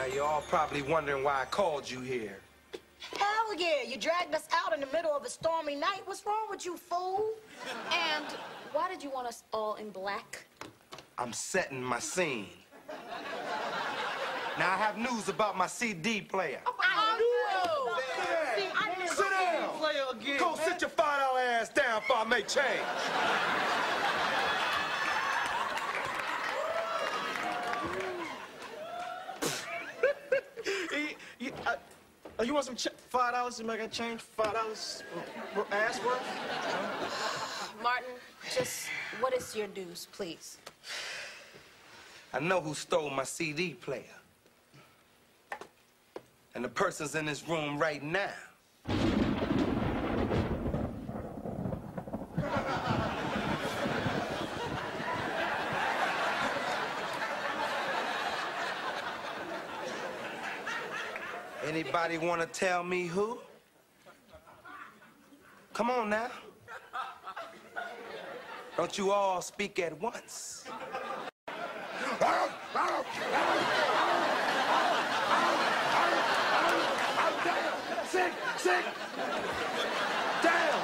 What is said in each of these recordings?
you're all probably wondering why I called you here. Hell yeah, you dragged us out in the middle of a stormy night. What's wrong with you, fool? And why did you want us all in black? I'm setting my scene. Now, I have news about my CD player. Sit down. Go sit your $5 ass down before I make change. You want some $5 to make a change? $5 ass worth? Martin, just what is your dues, please? I know who stole my CD player. And the person's in this room right now. Anybody want to tell me who? Come on now. Don't you all speak at once. Sick. Down.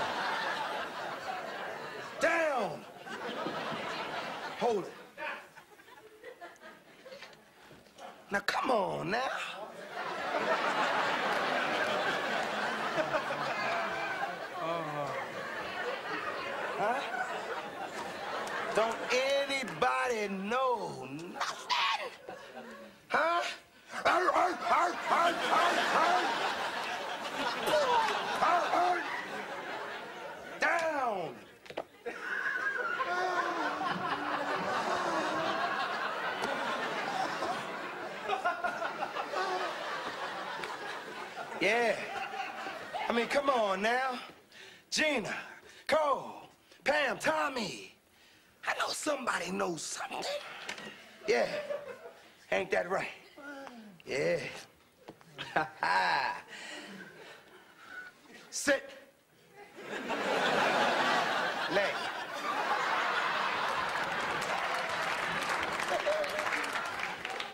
Down. Hold it. Now, come on now. Huh? Don't anybody know nothing? Huh? Down. Yeah. I mean, come on now. Gina, Cole, Pam, Tommy. I know somebody knows something. Yeah. Ain't that right? Yeah.